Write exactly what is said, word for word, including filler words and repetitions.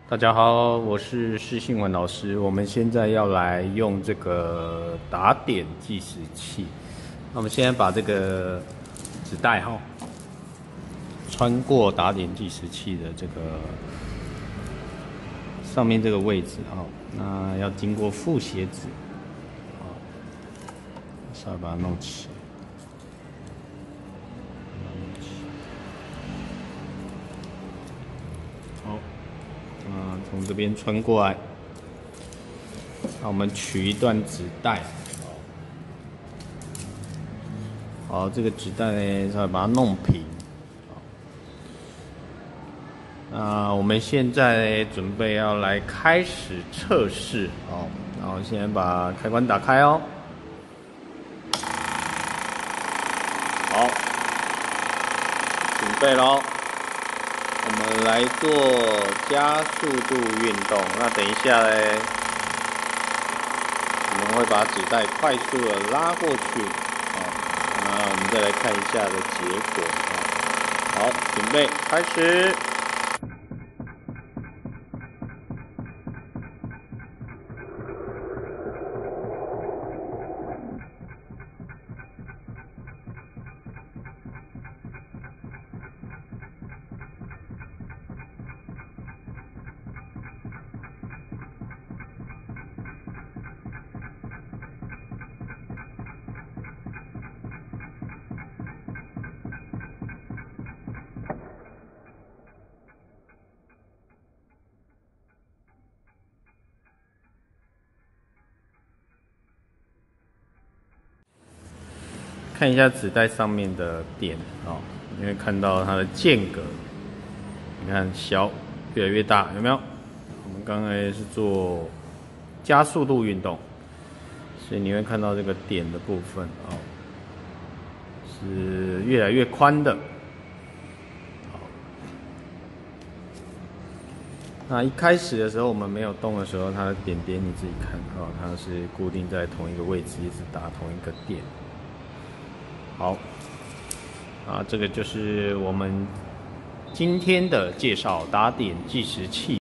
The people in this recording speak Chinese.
大家好，我是施信文老师。我们现在要来用这个打点计时器。那我们现在把这个纸带哈穿过打点计时器的这个上面这个位置哈，那要经过复写纸，好，稍微把它弄起。好。啊，从这边穿过来，那我们取一段纸带，好，这个纸带呢，稍微把它弄平。那我们现在准备要来开始测试哦，然后先把开关打开哦。好，准备咯。我们来做加速度运动。那等一下呢，我们会把纸带快速的拉过去，好，那我们再来看一下的结果。好，准备开始。看一下纸带上面的点哦，你会看到它的间隔，你看小越来越大，有没有？我们刚才是做加速度运动，所以你会看到这个点的部分哦，是越来越宽的。好，那一开始的时候我们没有动的时候，它的点点你自己看哦，它是固定在同一个位置，一直打同一个点。好，啊，这个就是我们今天的介绍打点计时器。